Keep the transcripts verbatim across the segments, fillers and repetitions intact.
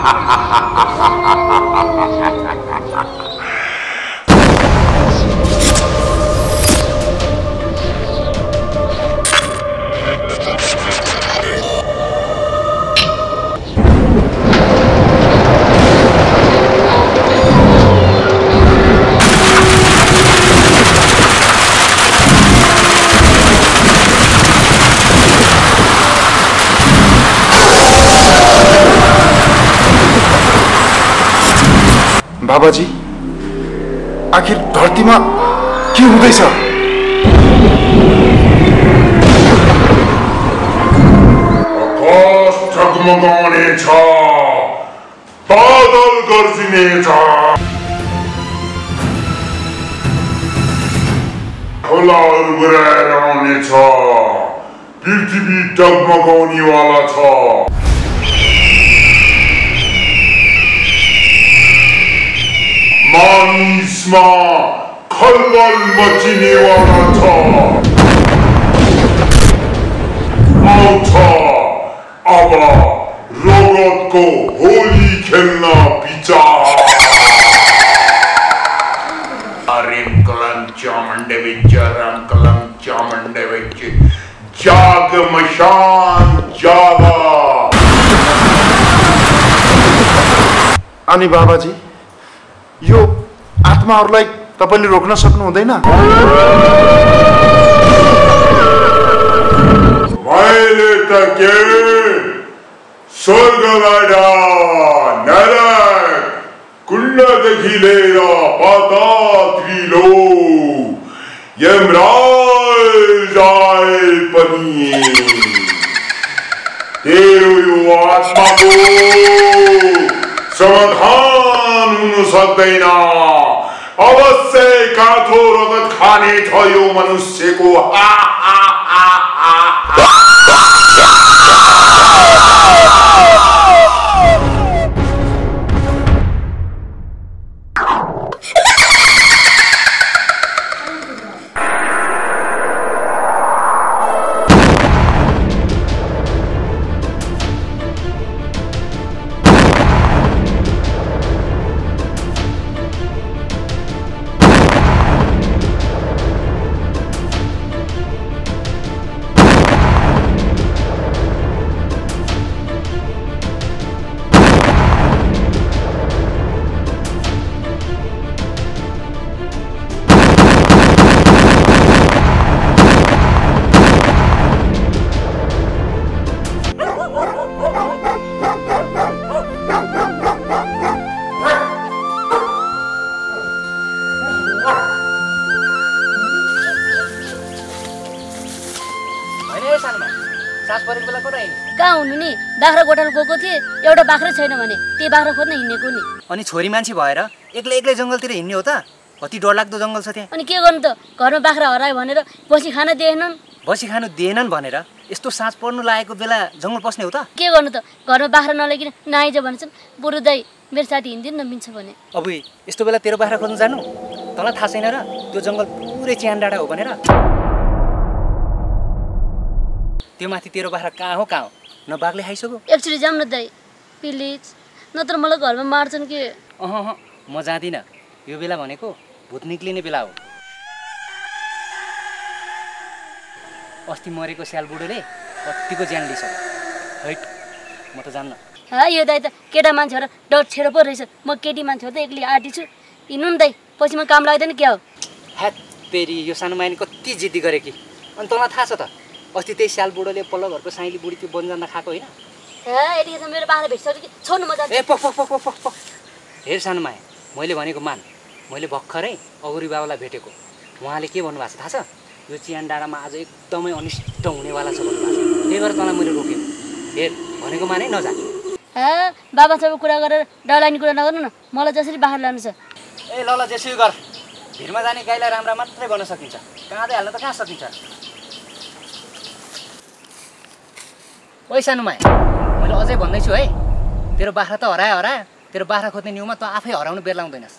बाबाजी, आखिर धरतीमा के हुँदैछ? आकाश ढकमकाउने छ, बादल गर्जिने छ, खोलाहरू गराएर आउने छ, पृथ्वी डगमगाउनेवाला छ। मानिसमा खलबल मचिनेवाला छ। आउँछ अब रगतको होली खेल्न विचार। रिम कलम चामुंडे विच राम कलम चामुंडे विच जाग मशान जागा। अनि बाबाजी, यो आत्माहरूलाई तपाईले रोक्न सक्नु हुँदैन? मैले त के स्वर्गबाट नरक कुण्डदेखि लिएर पातात्रिलो यमराज आए पनि तेरो यो आत्माको समाधान हुन सक्दैन। अवश्य काठो रगत खाने छ यो मनुष्यको। हा हा हा हा बाख्रा गोठाल गएको थिए, एउटा बाख्रै छैन भने त्यही बाख्रा खोज्न हिँडेको नि। अनि छोरी मान्छे भएर एक्लै एक्लै जंगलतिर हिँड्ने हो त? कति डरलाग्दो जंगल छ त्यहाँ। अनि के गर्नु त, घरमा बाख्रा हरायो भनेर बसी खान दिएनन्। बसी खानु दिएनन् भनेर यस्तो साँझ पर्नु लागेको बेला जंगल पस्ने हो त? के गर्नु त, घरमा बाख्रा नलगिन नआइज भन्छन्। बुढो दाइ मेरो साथी हिँड्दिन नमिन्छ भने। अब यस्तो बेला तेरो बाख्रा खोज्न जानु? तँलाई थाहा छैन र त्यो जंगल पुरै च्यान डाँडा हो भनेर? त्यो माथि तेरो बाख्रा कहाँ हो कहाँ हो न बाघले खाइसक्यो। एकचोटि जाऊँ न दाइ प्लिज, नत्र मलाई घरमा मार्छन् के। अह म जाँदिनँ, यो बेला भनेको भूत निक्लिने बेला हो। अस्ति मरेको स्याल बुढोले कतिको ज्यान लिइसक्यो। हैट म त जान्न। हा यो दाइ त केटा मान्छे हो र डर छेडो पो रहेछ। म केटी मान्छे हो त एक्लै आँटी छु। हिँड्नु नि दाइ, पछि म काम लाग्दैन क्या हो। ह्याट पेरी, यो सानो माइनी कति जिद्दी गरे कि। अनि तँलाई थाहा छ त अस्ति त्यही स्याल बुढोले पल्लो घरको साइली बुढी त्यो बन्जान्दा खाएको होइन? हे यतिखेर मेरो बाख्रा भेट्छ कि छोड्नु म जान्छु। ए पक पक पक पक पक। हेर सानो माया, मैले भनेको मान। मैले भर्खरै अगुरी बाबालाई भेटेको। उहाँले के भन्नुभएको छ थाहा छ? यो चियान डाँडामा आज एकदमै अनिष्ट हुनेवाला छ भन्नुभएको छ। त्यही भएर तँलाई मैले रोकेँ। हेर भनेको माने नजा। हे बाबासँग कुरा गरेर डरलाग्ने कुरा नगर्नु न। मलाई जसरी बाख्रा लानु छ। ए ल ल जेसुकै गर। भिरमा जाने गाईलाई राम्रा मात्रै गर्न सकिन्छ, काँदै हाल्न त कहाँ सकिन्छ। ओइ सानो माया, मैले अझै भन्दैछु है, तेरो बाख्रा त हरायो हरायो, तेरो बाख्रा खोज्ने न्युमा त आफै हराउनु बेर लाउँदैनस्।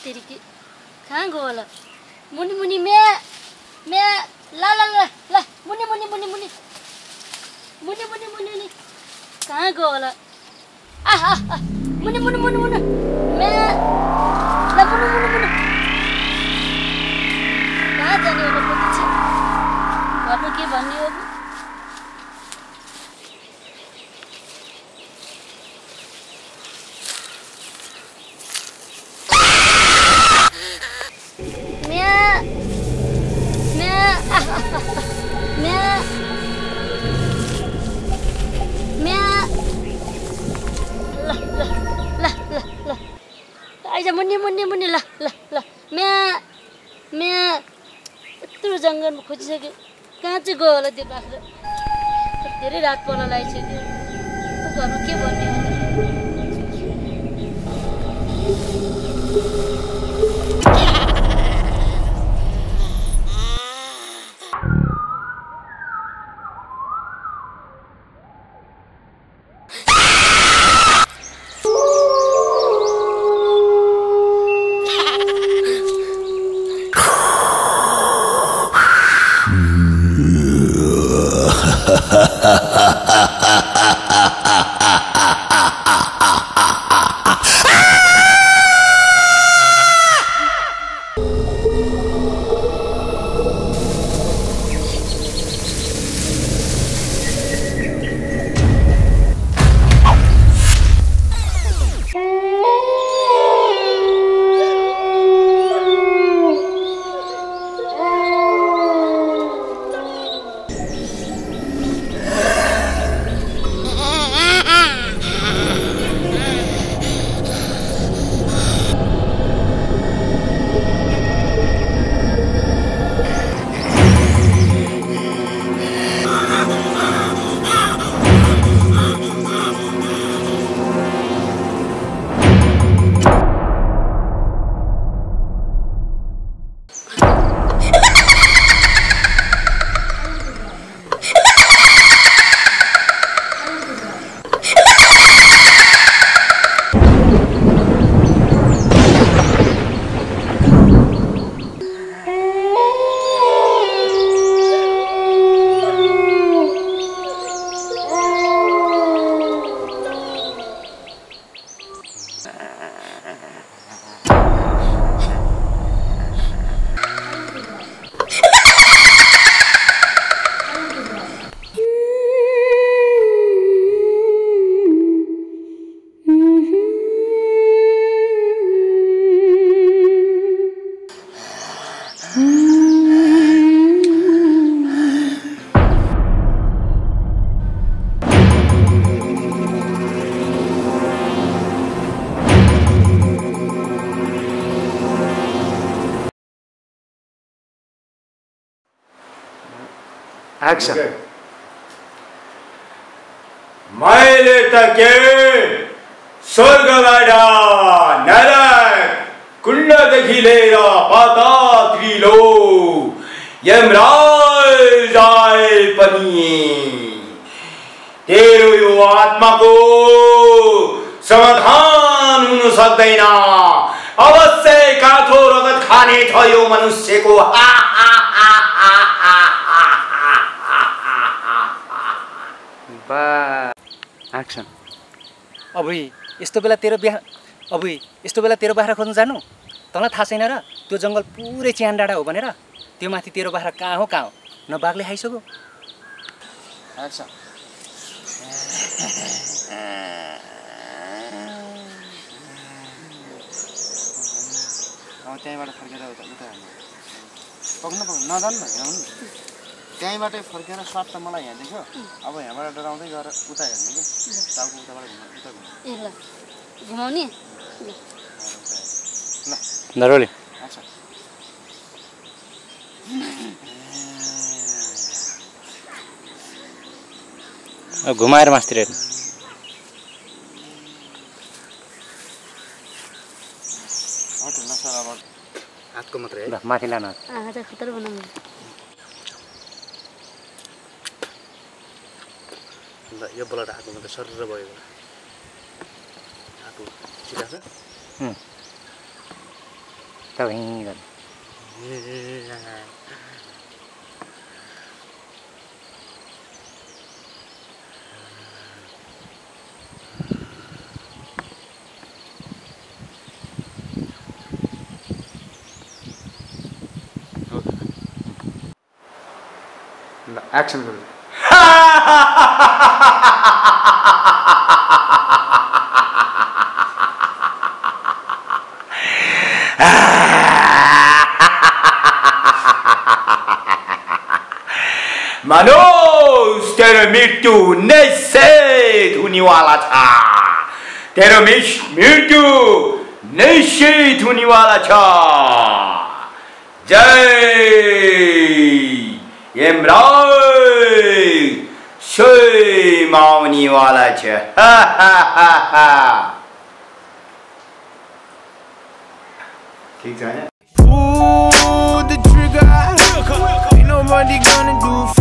तेरिकी कहाँ गयो होला मुनि मुनि म्या म्या ला ला ला ला मुनि मुनि मुनि मुनि मुनि मुनि मुनि मुनि कहाँ गयो होला आहा मुनि मुनि मुनि मुनि म्या ला मुनि मुनि मुनि कहाँ जाने होला पति छ घरमा के भन्ने हो मुनि मुनि मुनि ल ल ल म्या म्या यत्रो जङ्गलमा खोजिसक्यो कहाँ चाहिँ गयो होला त्यो बाख्रा धेरै रात पर्न लागिसक्यो घरमा के भन्ने होला Action. Okay. मैले त के स्वर्गबाट नरक कुण्डदेखि लिएर पातात्रिलो यमराज आए पनि तेरो यो आत्माको समाधान हुन सक्दैन अवश्य काठो रगत खाने छ यो मनुष्यको एक्सन अब यस्तो बेला तेरो बिहा अब यस्तो बेला तेरो बाख्रा खोज्न जानु तँलाई थाहा छैन र त्यो जङ्गल पुरै च्यान डाँडा हो भनेर त्यो माथि तेरो बाख्रा कहाँ हो कहाँ हो न बाघले खाइसक्यो एक्सन अब त्यहीँबाट फर्केर उता उता पक्न पक्न नजानु हेर्नु त्यहीँबाटै फर्केर स्वाट त मलाई यहाँ देख्यो अब यहाँबाट डराउँदै गएर उता हेर्ने कि टाउको उताबाट घुमाउनु उता घुमाउनु ए ल घुमाउने ल नरोले अच्छा घुमाएर मास्तिर हेर्नु हटु न सर अब हातको मात्रै है माथि लानु आज खतर बनाउनु ल यो बलट आएको मात्रै सरर भयो आएको सिधा छ तपाईँ गर्नु ल एक्सन गर्नु मनुष्य तेरो मृत्यु निश्चित हुने वाला छ तेरो मृत्यु निश्चित हुने वाला छ जय यमराज स्वयं आउने वाला छ ठीक छ हैन Pull the trigger, ain't nobody gonna do